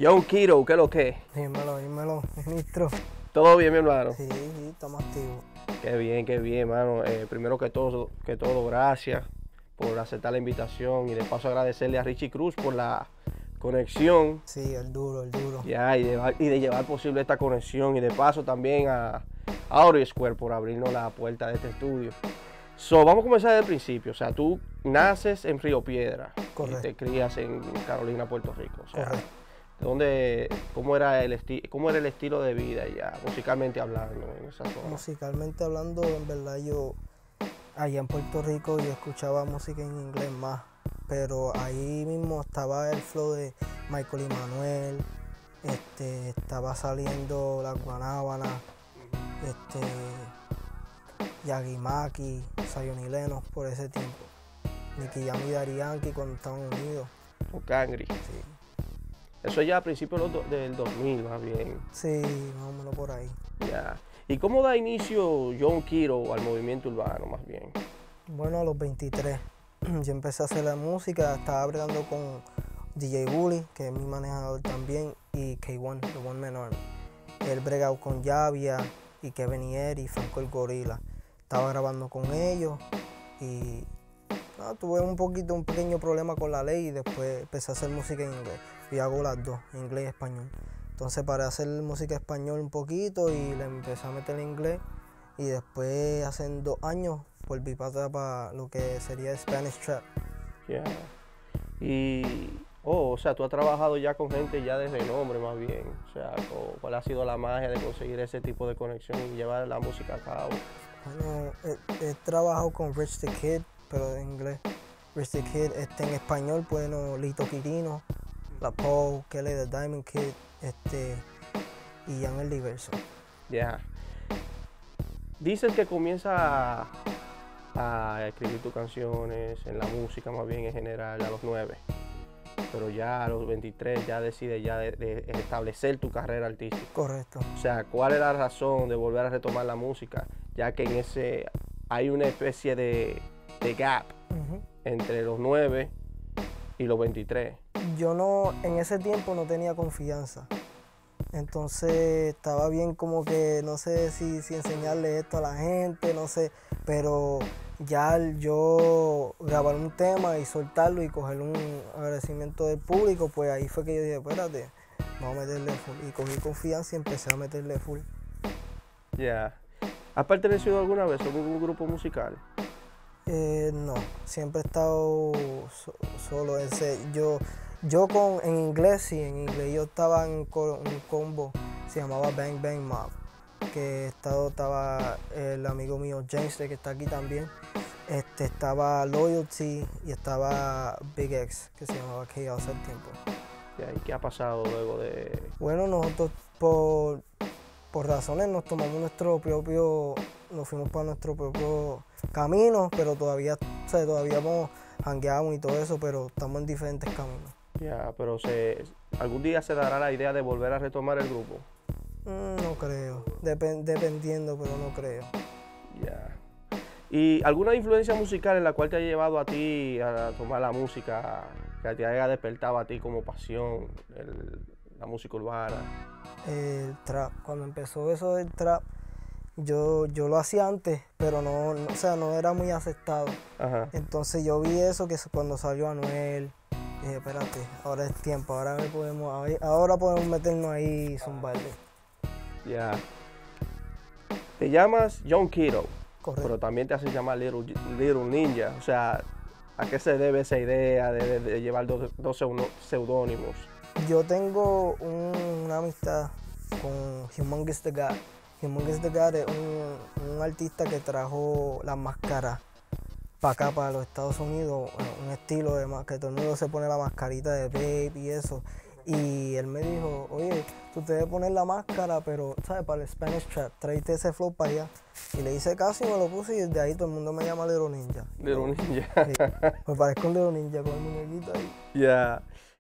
John Kiro, ¿qué es lo que? Dímelo, ministro. ¿Todo bien, mi hermano? Sí, estamos activos. Qué bien, hermano. Primero que todo, gracias por aceptar la invitación y de paso agradecerle a Richie Cruz por la conexión. Sí, el duro. Ya, y de llevar posible esta conexión y de paso también a Audio Square por abrirnos la puerta de este estudio. Vamos a comenzar desde el principio. O sea, tú naces en Río Piedra. Correcto. Y te crías en Carolina, Puerto Rico. O sea, Correcto. ¿cómo era el estilo de vida ya, musicalmente hablando, en esa zona? Musicalmente hablando, en verdad yo allá en Puerto Rico yo escuchaba música en inglés más, pero ahí mismo estaba el flow de Michael y Manuel, estaba saliendo La Guanábana, Yagi Maki, Zion y Lennox por ese tiempo, Nicky Jam y Daddy Yankee cuando estaban unidos. O Cangri. Sí. Eso ya a principios del 2000, más bien. Sí, más o menos por ahí. Ya. ¿Y cómo da inicio John Kiro al movimiento urbano, más bien? Bueno, a los 23 yo empecé a hacer la música, estaba bregando con DJ Bully, que es mi manejador también, y K1, The One Man Army. Él bregado con Yavia y Kevin y Franco el Gorila. Estaba grabando con ellos y tuve un pequeño problema con la ley y después empecé a hacer música en inglés. Y hago las dos, inglés y español. Entonces paré a hacer música en español un poquito y le empecé a meter en inglés. Y después, hace 2 años, volví para lo que sería Spanish Trap. Ya. O sea, tú has trabajado ya con gente ya de renombre, más bien. O sea, ¿cuál ha sido la magia de conseguir ese tipo de conexión y llevar la música a cabo? Bueno, he trabajado con Rich the Kid, pero en inglés. Rich the Kid, en español, bueno, Lito Quirino, La Poe, Kelly the Diamond Kid, y Jan el Diverso. Ya. Dices que comienza a escribir tus canciones, en la música más bien en general, a los 9. Pero ya a los 23 ya decides de establecer tu carrera artística. Correcto. O sea, ¿cuál es la razón de volver a retomar la música? Ya que en ese hay una especie de gap entre los 9 y los 23. Yo en ese tiempo no tenía confianza. Entonces estaba bien como que no sé si enseñarle esto a la gente, no sé, pero ya al yo grabar un tema y soltarlo y coger un agradecimiento del público, pues ahí fue que yo dije, espérate, vamos a meterle full. Y cogí confianza y empecé a meterle full. Ya. ¿Has pertenecido alguna vez a algún grupo musical? No, siempre he estado solo. En inglés, sí, en inglés yo estaba en un combo, se llamaba Bang Bang Mob, que estaba el amigo mío James, que está aquí también, estaba Loyalty y estaba Big X, que se llamaba Chaos al tiempo. ¿Y qué ha pasado luego de...? Bueno, nosotros por razones nos tomamos nos fuimos para nuestro propio camino, pero todavía jangueamos y todo eso, pero estamos en diferentes caminos. Ya, pero ¿algún día se dará la idea de volver a retomar el grupo? No creo, dependiendo, pero no creo. Ya. ¿Y alguna influencia musical en la cual te ha llevado a ti a tomar la música, que te haya despertado a ti como pasión, la música urbana? El trap, cuando empezó eso del trap, yo lo hacía antes, pero no era muy aceptado. Ajá. Entonces yo vi eso que cuando salió Anuel, dije, espérate, ahora es tiempo, ahora podemos meternos ahí y zumbarle. Ya. Te llamas John Kiro, Correcto. pero también te haces llamar Little Ninja. O sea, ¿a qué se debe esa idea de llevar dos seudónimos? Yo tengo una amistad con Humongous the God. Humongous the God es un artista que trajo las máscaras para acá, para los Estados Unidos, un estilo que todo el mundo se pone la mascarita de Babe y eso. Y él me dijo, oye, tú te debes poner la máscara, pero, ¿sabes? Para el Spanish Trap, tráete ese flow para allá. Y le hice caso y me lo puse y desde ahí todo el mundo me llama Little Ninja. Little Ninja. Sí, me parezco un Little Ninja con el muñequito ahí. Ya.